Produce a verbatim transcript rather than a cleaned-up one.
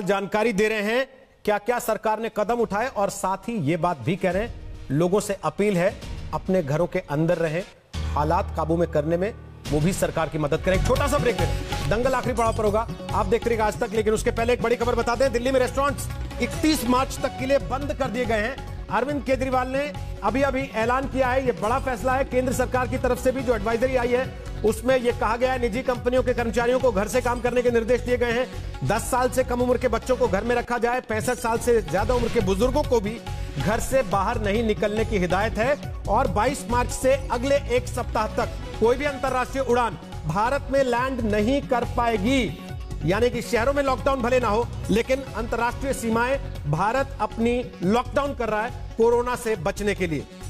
जानकारी दे रहे हैं क्या क्या सरकार ने कदम उठाए और साथ ही ये बात भी कह रहे हैं लोगों से अपील है अपने घरों के अंदर रहें, हालात काबू में करने में वो भी सरकार की मदद करें। छोटा सा ब्रेक है, दंगल आखिरी पड़ाव पर होगा, आप देखते रहिएगा आज तक। लेकिन उसके पहले एक बड़ी खबर बता दें, दिल्ली में रेस्टोरेंट्स इकतीस मार्च तक के लिए बंद कर दिए गए हैं। अरविंद केजरीवाल ने अभी अभी ऐलान किया है, यह बड़ा फैसला है केंद्र सरकार की तरफ से भी जो एडवाइजरी आई है उसमें यह कहा गया है निजी कंपनियों के कर्मचारियों को घर से काम करने के निर्देश दिए गए हैं। दस साल से कम उम्र के बच्चों को घर में रखा जाए, पैंसठ साल से ज्यादा उम्र के बुजुर्गों को भी घर से बाहर नहीं निकलने की हिदायत है। और बाईस मार्च से अगले एक सप्ताह तक कोई भी अंतर्राष्ट्रीय उड़ान भारत में लैंड नहीं कर पाएगी। यानी कि शहरों में लॉकडाउन भले ना हो लेकिन अंतर्राष्ट्रीय सीमाएं भारत अपनी लॉकडाउन कर रहा है कोरोना से बचने के लिए।